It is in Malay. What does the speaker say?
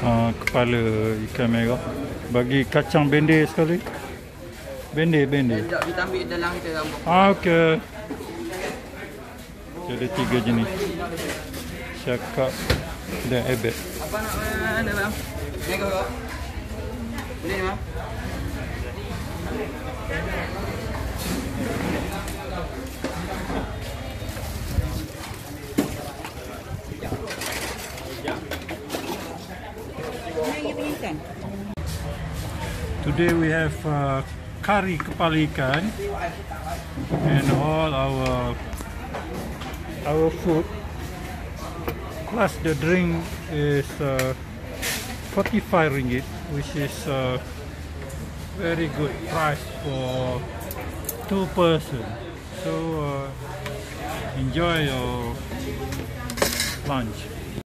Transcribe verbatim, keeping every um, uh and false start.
uh, kepala ikan merah. Bagi kacang bendir sekali. Bendir, bendir. Sekejap kita ambil dalam kita rambut. Ah, okey. Okay, ada tiga jenis. Cakap dan ebek. Apa nak mana bang? Ni kau. Boleh ni bang? Today we have uh, Kari Kepala Ikan and all our our food plus the drink is uh, forty-five ringgit, which is uh, very good price for two person. So uh, enjoy your lunch.